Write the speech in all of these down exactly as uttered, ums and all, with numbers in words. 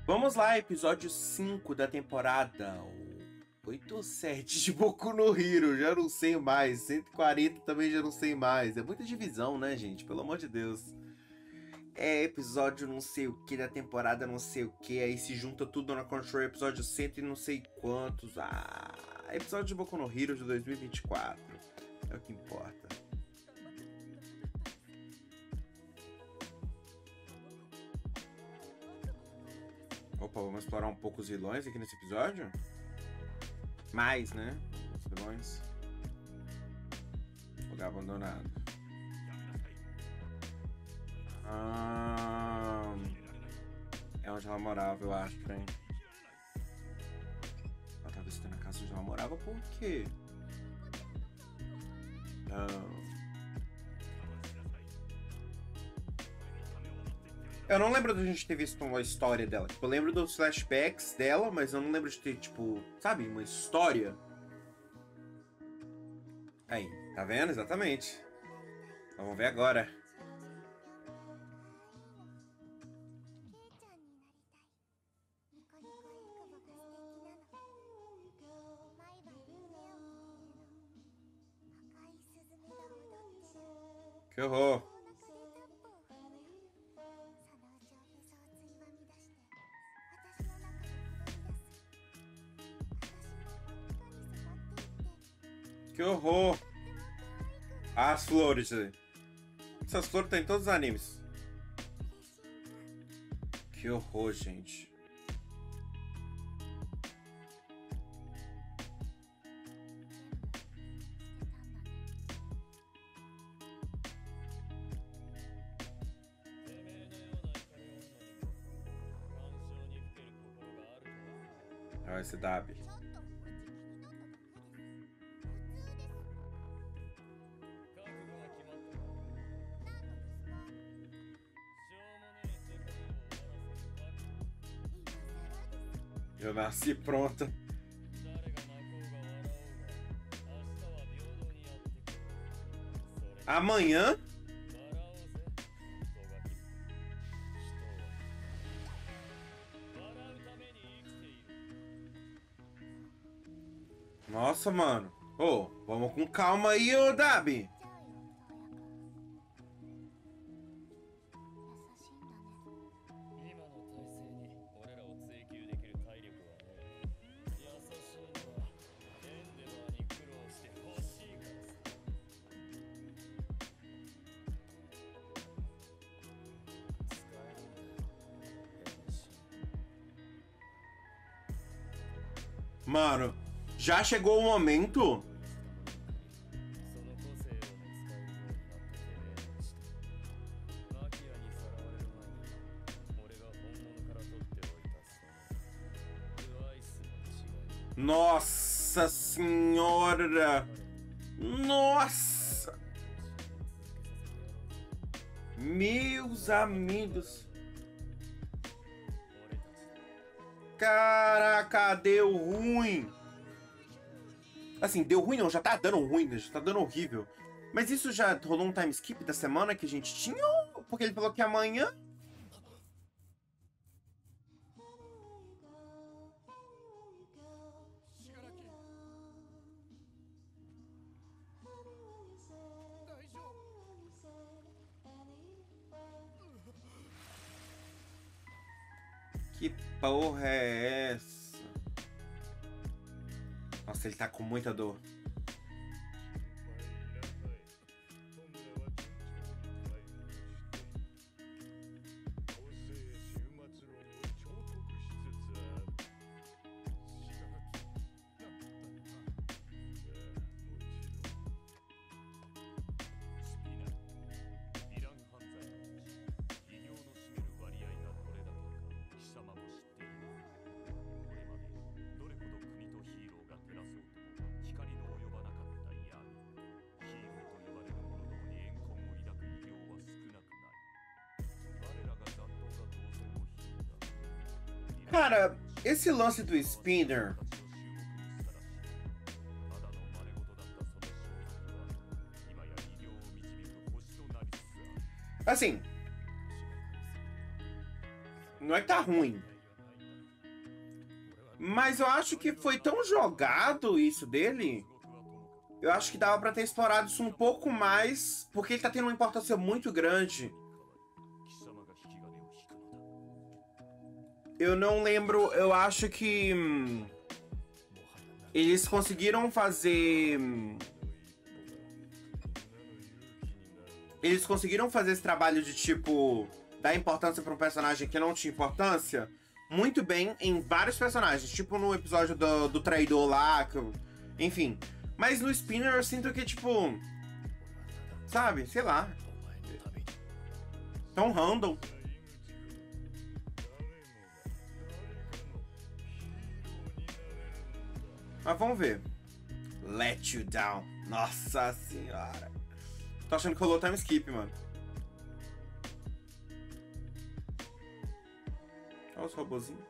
Vamos lá, episódio cinco da temporada oito ou sete de Boku no Hero, já não sei mais. cento e quarenta também já não sei mais. É muita divisão, né, gente? Pelo amor de Deus. É episódio não sei o que da temporada não sei o que, aí se junta tudo na Control, episódio cento e não sei quantos. Ah, episódio de Boku no Hero de dois mil e vinte e quatro. É o que importa. Opa, vamos explorar um pouco os vilões aqui nesse episódio? Mais, né? Os vilões. Lugar abandonado. Ah, é onde ela morava, eu acho, hein? Ela tá visitando a casa onde ela morava, por quê? Ah. Eu não lembro de a gente ter visto uma história dela. Tipo, eu lembro dos flashbacks dela, mas eu não lembro de ter, tipo, sabe, uma história. Aí, tá vendo? Exatamente. Então, vamos ver agora. Que horror. Que horror! As flores. Essas flores tem em todos os animes. Que horror, gente. Olha esse Dabi. Eu nasci pronta. Amanhã? Nossa, mano. Ô, oh, vamos com calma aí, ô Dabi. Mano, já chegou o momento. Nossa senhora. Nossa. Meus amigos. Caraca, deu ruim. Assim, deu ruim não, já tá dando ruim, já tá dando horrível. Mas isso já rolou um time skip da semana que a gente tinha? Ou porque ele falou que amanhã? Que porra é essa? Nossa, ele tá com muita dor. Cara, esse lance do Spinner... Assim... Não é que tá ruim. Mas eu acho que foi tão jogado isso dele. Eu acho que dava pra ter explorado isso um pouco mais, porque ele tá tendo uma importância muito grande. Eu não lembro, eu acho que hum, eles conseguiram fazer... Hum, eles conseguiram fazer esse trabalho de, tipo, dar importância pra um personagem que não tinha importância muito bem em vários personagens. Tipo no episódio do, do traidor lá, que eu, enfim. Mas no Spinner eu sinto que, tipo... Sabe? Sei lá. Tão random. Mas vamos ver. Let You Down. Nossa senhora. Tô achando que rolou time skip, mano. Olha os robozinhos.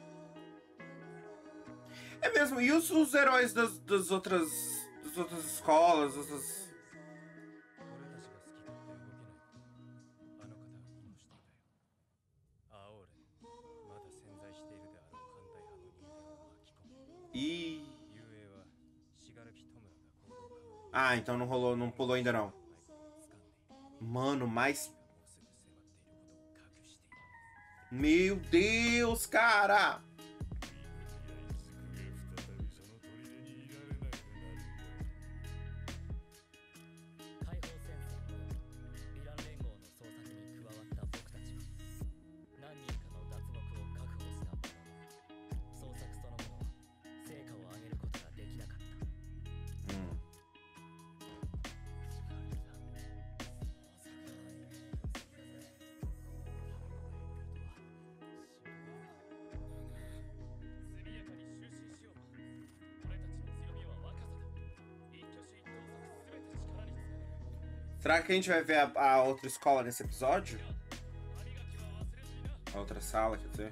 É mesmo. E os, os heróis das, das outras... das outras escolas, outras... E... Ah, então não rolou, não pulou ainda não. Mano, mas... Meu Deus, cara! Será que a gente vai ver a, a outra escola nesse episódio? A outra sala, quer dizer?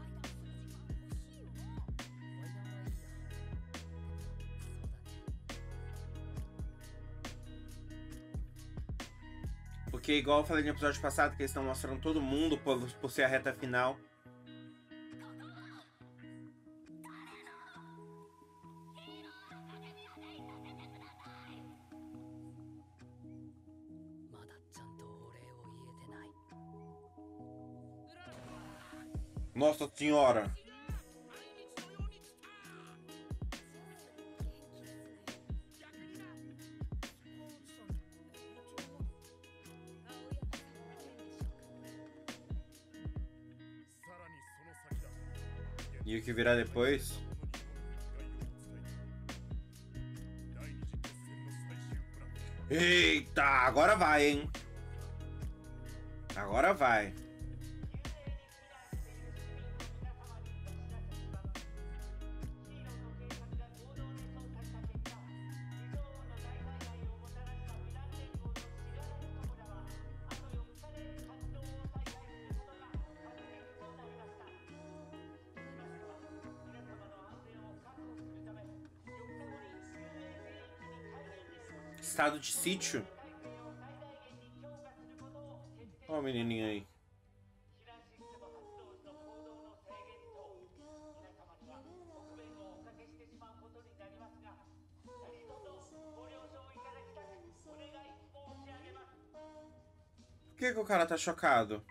Porque igual eu falei no episódio passado, que eles estão mostrando todo mundo por, por ser a reta final. Nossa senhora! E o que virá depois? Eita, agora vai, hein? Agora vai. Estado de sítio? Ó o menininho aí. Por que que o cara tá chocado?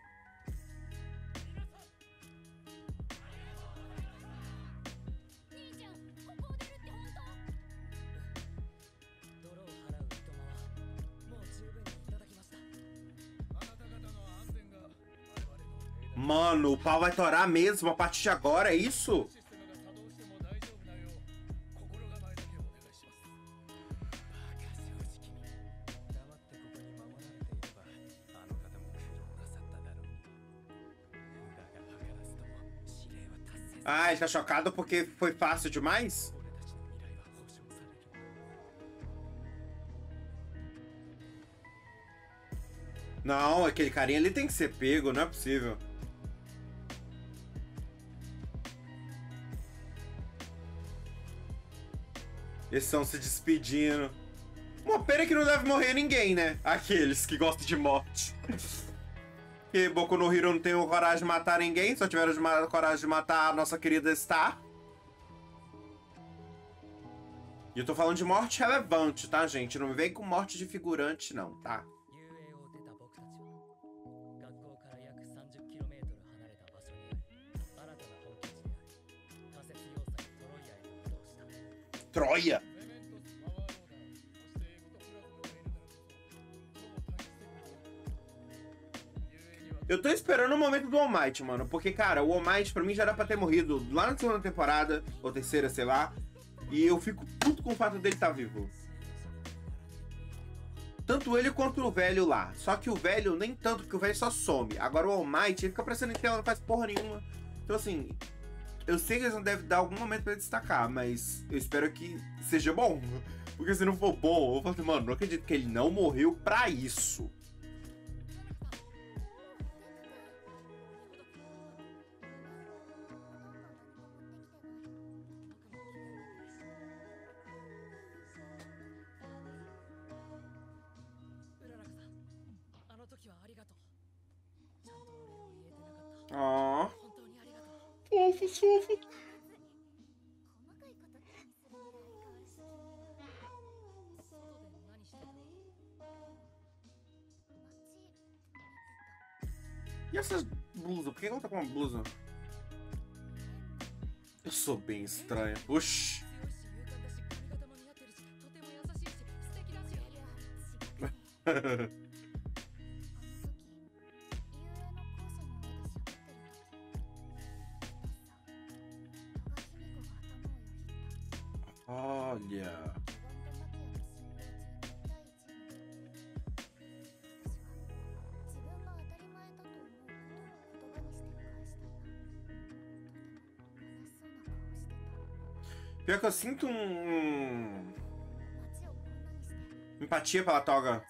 Mano, o pau vai torar mesmo a partir de agora, é isso? Ah, ele tá chocado porque foi fácil demais? Não, aquele carinha ali tem que ser pego, não é possível. Eles estão se despedindo. Uma pena que não deve morrer ninguém, né? Aqueles que gostam de morte. Porque Boku no Hero não tem coragem de matar ninguém, só tiveram de coragem de matar a nossa querida Star. E eu tô falando de morte relevante, tá, gente? Não me vem com morte de figurante, não, tá? Troia! Eu tô esperando o momento do All Might, mano. Porque, cara, o All Might pra mim já era pra ter morrido lá na segunda temporada, ou terceira, sei lá. E eu fico puto com o fato dele estar tá vivo. Tanto ele quanto o velho lá. Só que o velho nem tanto, porque o velho só some. Agora o All Might, ele fica aparecendo em tela, não faz porra nenhuma. Então, assim, eu sei que eles não devem dar algum momento pra ele destacar, mas eu espero que seja bom. Porque se não for bom, eu vou falar assim, mano, não acredito que ele não morreu pra isso. Ó. Fofo, fofo. E essas blusas? Por que ela tá com uma blusa? Eu sou bem estranha. Oxi. Olha. Pior que eu sinto um... empatia pela Toga.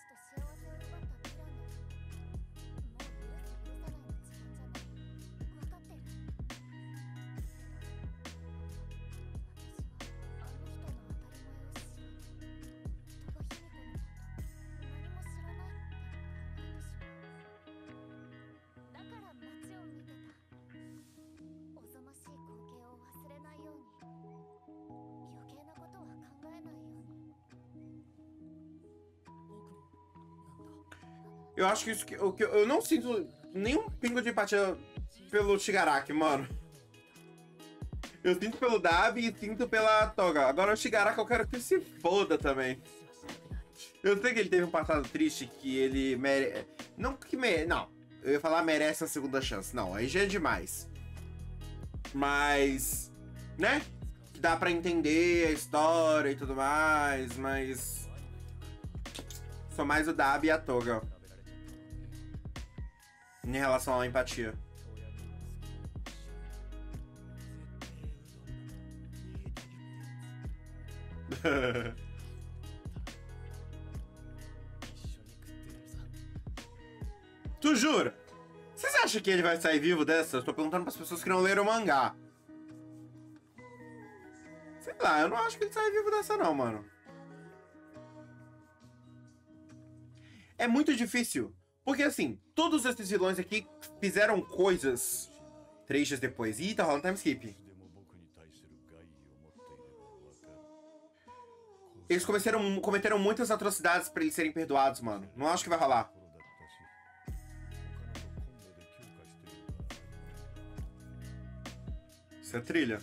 Eu acho que isso que eu, eu não sinto nenhum pingo de empatia pelo Shigaraki, mano. Eu sinto pelo Dabi e sinto pela Toga. Agora o Shigaraki eu quero que se foda também. Eu sei que ele teve um passado triste que ele merece. Não que merece. Não. Eu ia falar merece a segunda chance. Não, aí já é demais. Mas. Né? Dá pra entender a história e tudo mais, mas. Sou mais o Dabi e a Toga. Em relação à empatia. Tu jura? Vocês acham que ele vai sair vivo dessa? Eu tô perguntando pras pessoas que não leram o mangá. Sei lá, eu não acho que ele sai vivo dessa não, mano. É muito difícil. Porque assim, todos esses vilões aqui fizeram coisas três dias depois. Ih, tá rolando time skip. Eles começaram, cometeram muitas atrocidades pra eles serem perdoados, mano. Não acho que vai rolar. Isso é trilha.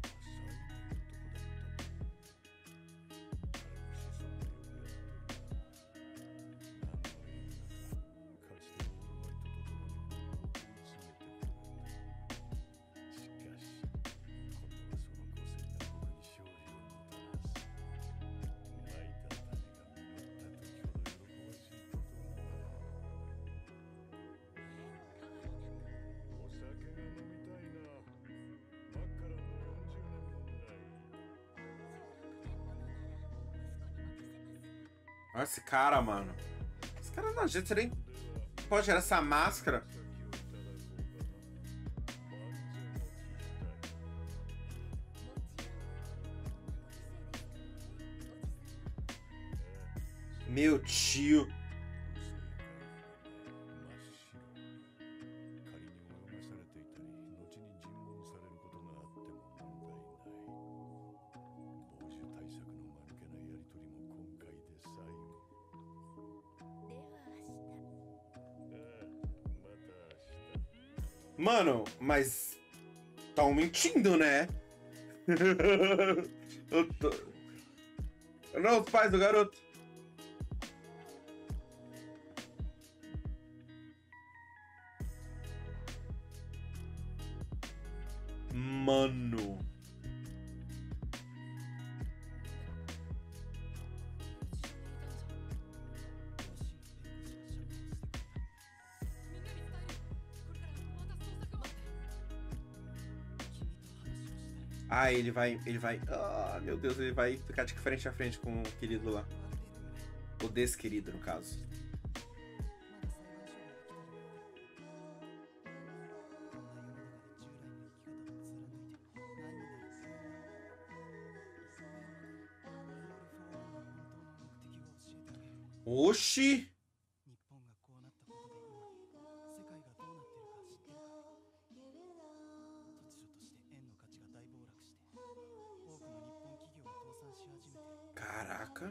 Olha esse cara, mano. Esse cara não, gente, você nem pode tirar essa máscara. Meu tio. Mano, mas... Tão mentindo, né? Eu tô... Não, os pais do garoto. Mano. Ah, ele vai, ele vai, ah, meu Deus, ele vai ficar de frente a frente com o querido lá. O desquerido, no caso. Oxi! Caraca.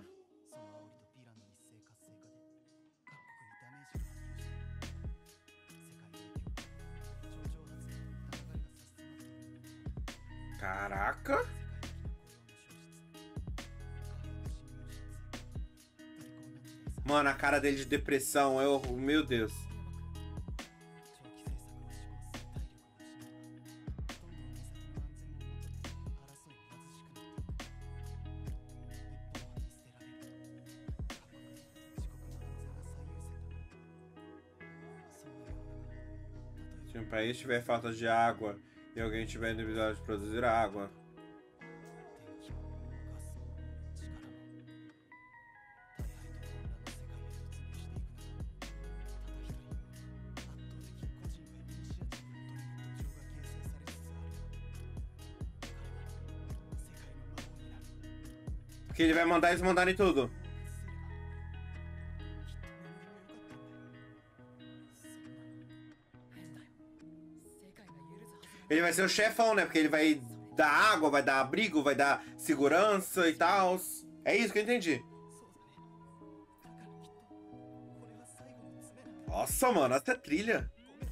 Caraca. Mano, a cara dele de depressão, eu, meu Deus. Se um país tiver falta de água e alguém tiver inabilidade de produzir água, porque ele vai mandar eles mandarem tudo. Ele vai ser o chefão, né? Porque ele vai dar água, vai dar abrigo, vai dar segurança e tal. É isso que eu entendi. Nossa, mano, essa trilha.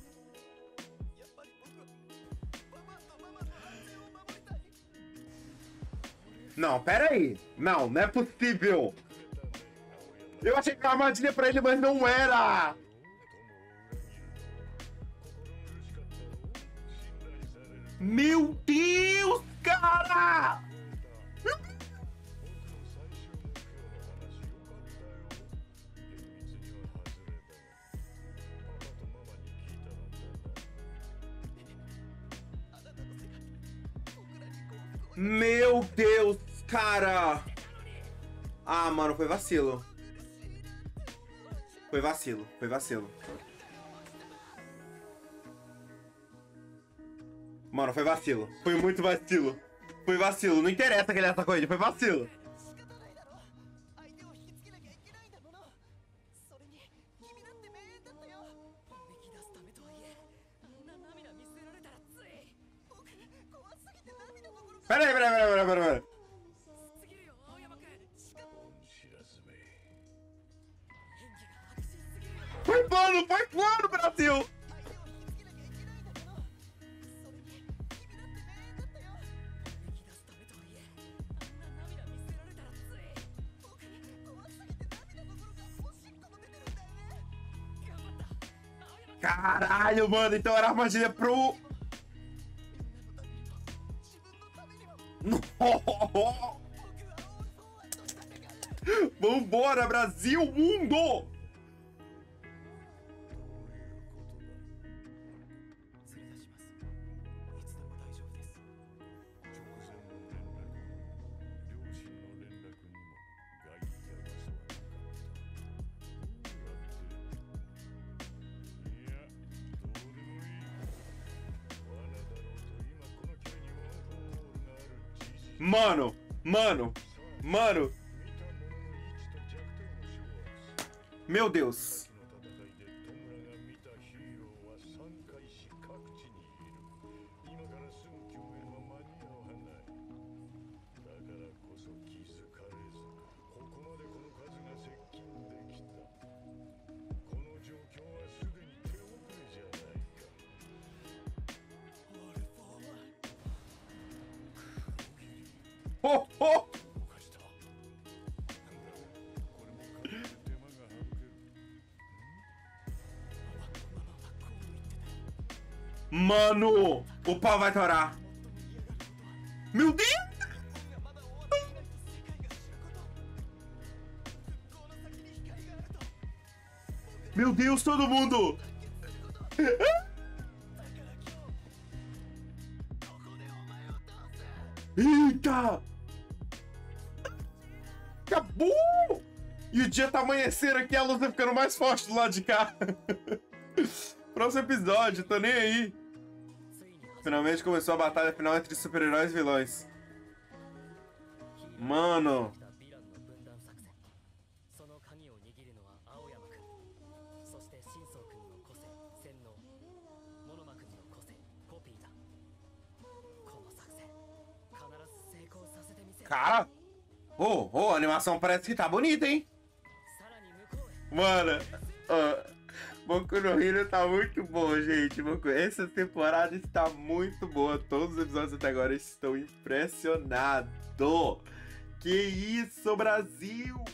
Não, pera aí. Não, não é possível. Eu achei que era uma armadilha pra ele, mas não era. Meu Deus, cara! Meu Deus, cara! Ah, mano, foi vacilo. Foi vacilo, foi vacilo. Mano, foi vacilo. Foi muito vacilo. Foi vacilo. Não interessa que ele atacou ele, foi vacilo. Pera aí, pera aí, pera aí, pera aí, pera aí. Foi plano, foi plano, Brasil! Caralho, mano, então era armadilha pro... Vambora, Brasil, mundo! Mano, mano, mano. Meu Deus. oh, oh. Mano, o pau vai torar. Meu Deus! Meu Deus, todo mundo! Eita! Acabou! E o dia tá amanhecendo aqui, a luz tá ficando mais forte do lado de cá. Próximo episódio, tô nem aí. Finalmente começou a batalha final entre super-heróis e vilões. Mano. Cara. Ô, oh, oh, a animação parece que tá bonita, hein? Mano. Uh, Boku no Hero tá muito bom, gente. Essa temporada está muito boa. Todos os episódios até agora estão impressionados. Que isso, Brasil!